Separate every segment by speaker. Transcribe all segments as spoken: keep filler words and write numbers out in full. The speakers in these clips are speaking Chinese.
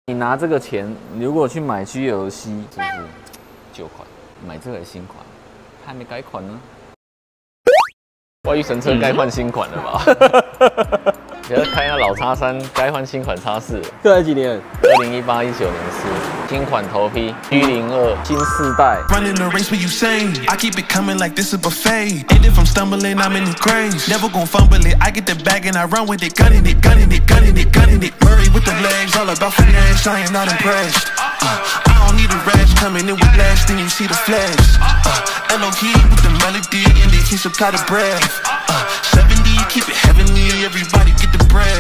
Speaker 1: 你拿这个钱，如果去买 G L C， 是不是旧款？买这个新款，还没改款呢。外遇神车该换新款了吧？不要开那老叉三，该换新款叉四。
Speaker 2: 这才几年？
Speaker 1: 二零一八一九年四，新款头批 G 零二新世代。
Speaker 3: Running the race where you sing, I keep it coming like this a buffet. And if I'm stumbling, I'm in the graves. Never gon' fumble it. I get the bag and I run with it, gunning it, gunning it, gunning it, gunning it. Murray with the legs, all about finesse. I am not impressed. Uh, I don't need a rash coming in with last, then you see the flash. Uh, Elohim with the melody and the kiss of kind of breath. Uh, seventy, keep it heavenly, everybody get the bread.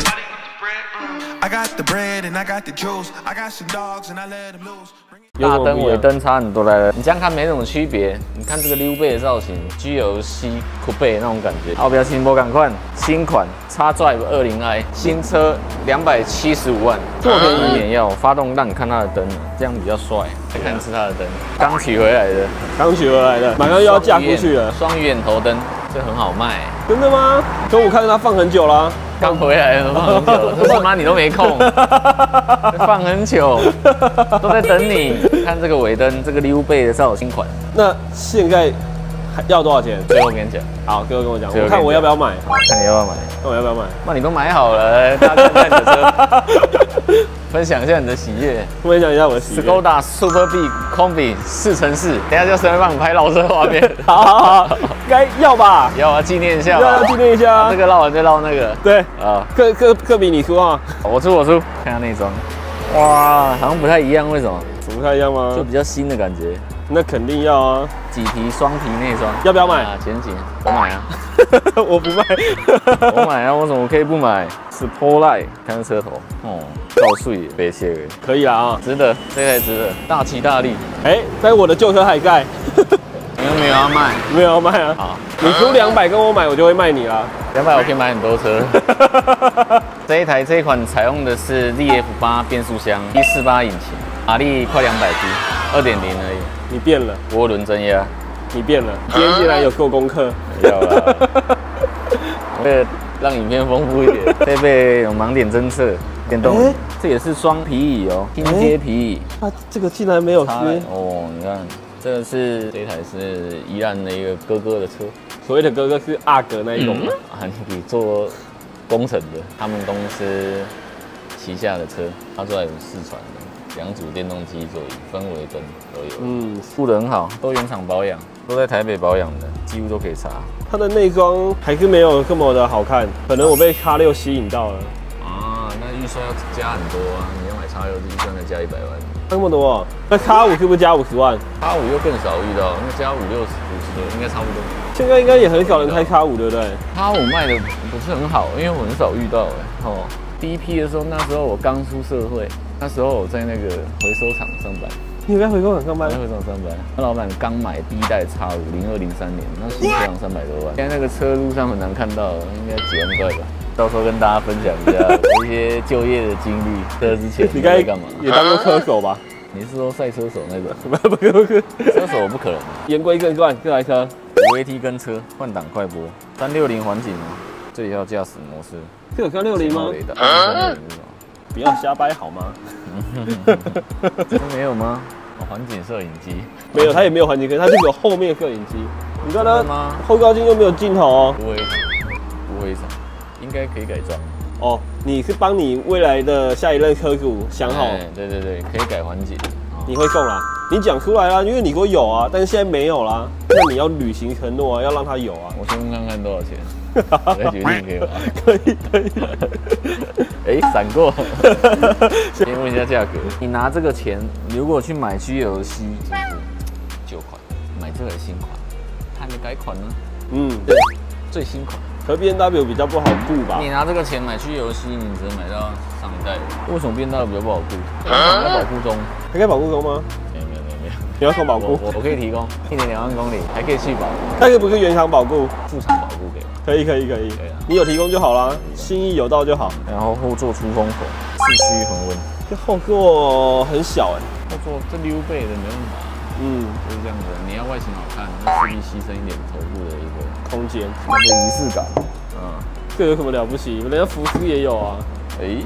Speaker 3: I got the bread and I got the juice. I got some dogs and I let them loose.
Speaker 1: 大灯、尾灯差很多来了，你这样看没什么区别。你看这个溜背的造型 ，G L C Coupe 那种感觉。后边新波赶快，新款 X-Drive 二零 i 新车两百七十五万，这么便宜也要发动让你看它的灯，这样比较帅。来看是它的灯，刚取回来的，
Speaker 2: 刚取回来的，马上又要嫁过去了。
Speaker 1: 双鱼眼头灯，这很好卖。
Speaker 2: 真的吗？可我看到它放很久啦。
Speaker 1: 刚回来了，放很久，这他妈你都没空，放很久，都在等你。看这个尾灯，这个溜背的造型款。
Speaker 2: 那现在要多少钱？
Speaker 1: 最后跟你讲。
Speaker 2: 好，哥哥跟我讲，我看我要不要买。
Speaker 1: 好，看你要不要买？
Speaker 2: 看我要不要买？
Speaker 1: 那你都买好了，大家看看你的车，分享一下你的喜悦。
Speaker 2: 分享一下我的喜悦。
Speaker 1: Skoda Super B Combi 四乘四，等下叫身份帮你拍绕车画面。
Speaker 2: 好好好，该要吧？
Speaker 1: 要啊，纪念一下。
Speaker 2: 要要纪念一下。
Speaker 1: 这个绕完再绕那个。对啊，
Speaker 2: 科科科比你出啊？
Speaker 1: 我出我出，看下内装。哇，好像不太一样，为什么？
Speaker 2: 不太一样吗？
Speaker 1: 就比较新的感觉。
Speaker 2: 那肯定要啊！
Speaker 1: 麂皮双皮内装，
Speaker 2: 要不要买？
Speaker 1: 啊，前景我买啊，
Speaker 2: 我不卖，
Speaker 1: 我买啊，我怎么可以不买 ？Sportline 看这车头，哦，够碎，别切了，
Speaker 2: 可以啦啊，
Speaker 1: 值得，这台值得，大气大力。
Speaker 2: 哎，但我的旧车还在，
Speaker 1: 你又没有要卖？
Speaker 2: 没有要卖啊！好，你出两百跟我买，我就会卖你啦。
Speaker 1: 两百我可以买很多车。这一台这一款采用的是 Z F 八变速箱，一四八引擎，马力快两百匹，二点零而已。
Speaker 2: 你变了，
Speaker 1: 涡轮增压，
Speaker 2: 你变了。今天竟然有做功课，
Speaker 1: 要啦。为了让影片丰富一点，配备有盲点侦测，电动，欸、这也是双皮椅哦，拼接皮椅。
Speaker 2: 啊，这个竟然没有贴
Speaker 1: 哦，你看，这个是这台是宜兰的一个哥哥的车，
Speaker 2: 所谓的哥哥是阿哥那一种吗？
Speaker 1: 嗯、啊，你做工程的，他们公司旗下的车，他做有四传的。 两组电动机座椅，氛围灯都有，嗯，做得很好，都原厂保养，都在台北保养的，几乎都可以查。它的内装还是没有这么的好看，可能我被 X 六吸引到了。啊，那预算要加很多啊！你要买 X 六，预算再加一百万，那么多、啊？那 X 五是不是加五十万 ？X 五又更少遇到，那加五六十、五十的应该差不多。现在应该也很少人开 X 五，对不对 ？X 五卖的不是很好，因为我很少遇到哎、欸。哦，第一批的时候，那时候我刚出社会。 那时候我在那个回收厂上班，
Speaker 2: 你有在回收厂上班？
Speaker 1: 在回收厂上班，那老板刚买第一代 X 五，零二零三年，那新车三百多万。现在那个车路上很难看到，应该几万块吧。到时候跟大家分享一下我一些就业的经历。车之前你该干嘛？
Speaker 2: 也当过车手吧？
Speaker 1: 你是说赛车手那种？
Speaker 2: 不不不不，
Speaker 1: 车手不可能。言归正传，这台车五 A T 跟车换挡快播，三六零环景哦，这里要驾驶模式。
Speaker 2: 这有三六零吗？不要瞎掰好吗？
Speaker 1: 真没有吗？哦，环景摄影机
Speaker 2: 没有，它也没有环景，可是它是有后面摄影机。你看它后高镜又没有镜头哦。
Speaker 1: 不会不会应该可以改装。
Speaker 2: 哦，你是帮你未来的下一任车主想好？
Speaker 1: 对对对，可以改环景。
Speaker 2: 你会送啦？你讲出来啦，因为你说有啊，但是现在没有啦。那你要履行承诺啊，要让它有啊。
Speaker 1: 我先问看看多少钱。我再决定可以吗？
Speaker 2: 可以可以。
Speaker 1: 哎，闪过。先问一下价格。你拿这个钱，如果去买 G L C， 旧款，买这个新款，还没改款呢。嗯，对，最新款。
Speaker 2: 可 B M W 比较不好顾吧？
Speaker 1: 你拿这个钱买 G L C， 你只能买到上一代的。为什么 B M W 比较不好顾？还在保固中。还在保固中吗？没有没有没有没有。你要送保固？我我可以提供，一年两万公里，还可以续保。
Speaker 2: 那个不是原厂保固，
Speaker 1: 副厂保固给我。可以可以可以，你有提供就好啦，心意有到就好。然后后座出风口，四驱恒温。这后座很小哎、欸，后座这溜背的没办法。嗯，就是这样子。你要外形好看，那势必牺牲一点头部的一个空间，那个仪式感。嗯，这有什么了不起？人家福斯也有啊。哎、欸，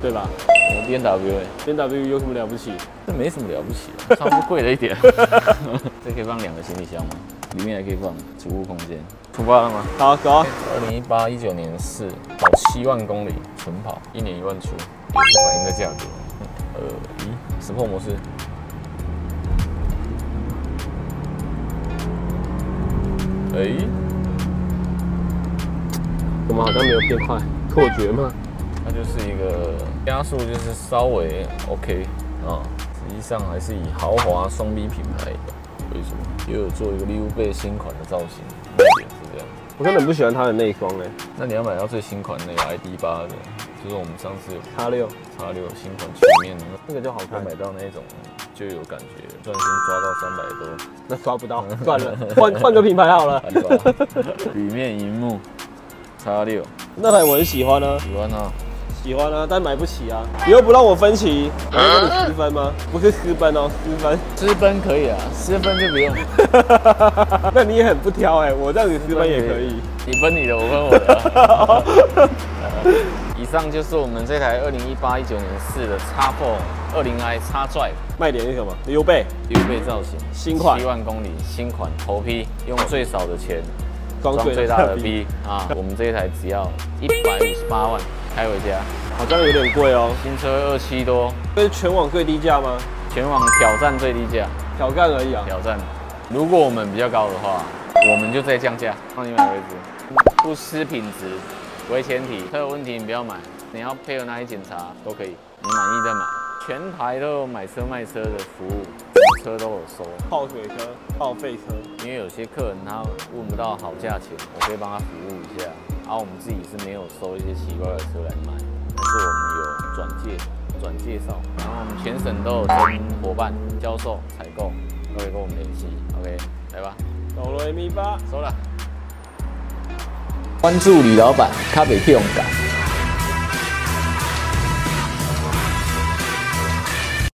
Speaker 2: 对吧？
Speaker 1: 我 B M W 哎
Speaker 2: ，B M W 有什么了不起？
Speaker 1: 这没什么了不起的，稍微贵了一点。这可以放两个行李箱吗？里面还可以放储物空间。出发了吗？
Speaker 2: 好，走啊！
Speaker 1: 二零一八一九年四，跑七万公里，纯跑，一年一万出，也是反映的价格。呃，咦，实破模式。哎、欸，
Speaker 2: 我们好像没有变快，错觉吗？
Speaker 1: 它就是一个加速，就是稍微 OK 啊，实际上还是以豪华双 B 品牌为主，也有做一个利物浦新款的造型，卖点是这样。
Speaker 2: 我真的很不喜欢它的内装哎。
Speaker 1: 那你要买到最新款那个 I D 八的，就是我们上次有
Speaker 2: X 六
Speaker 1: X 六新款全面的，那个就好看，买到那种就有感觉，突然间抓到三百多，
Speaker 2: 那抓不到，算了，换换个品牌好了。
Speaker 1: 里面荧幕 X 六，
Speaker 2: 那台我很喜欢啊，
Speaker 1: 喜欢啊。
Speaker 2: 喜欢啊，但买不起啊！你又不让我分期，我会跟你私分吗？不是私奔哦，私分。
Speaker 1: 私奔可以啊，私分就不用。
Speaker 2: 那你也很不挑哎，我这样子私奔也可以。
Speaker 1: 你分你的，我分我的。以上就是我们这台二零一八一九年四的 X 四 二零 i X Drive，
Speaker 2: 卖点是什么？溜背，
Speaker 1: 溜背造型，
Speaker 2: 新款，
Speaker 1: 七万公里，新款头批，用最少的钱
Speaker 2: 装
Speaker 1: 最大的批啊！我们这一台只要一百五十八万。开回家
Speaker 2: 好像有点贵哦，
Speaker 1: 新车二七多，
Speaker 2: 这是全网最低价吗？
Speaker 1: 全网挑战最低价，
Speaker 2: 挑战而已啊。
Speaker 1: 挑战，如果我们比较高的话，我们就再降价，到你买为止，不失品质为前提，车有问题你不要买，你要配合哪里检查都可以，你满意再买。全台都有买车卖车的服务，什么车都有收，
Speaker 2: 泡水车、报废车，
Speaker 1: 因为有些客人他问不到好价钱，我可以帮他服务一下。然后我们自己是没有收一些奇怪的车来卖，但是我们有转介、转介绍，然后我们全省都有跟伙伴、销售、采购都可以跟我们联系。OK， 来吧，
Speaker 2: 哆来咪发，
Speaker 1: 收了。关注李老板，咖啡用感。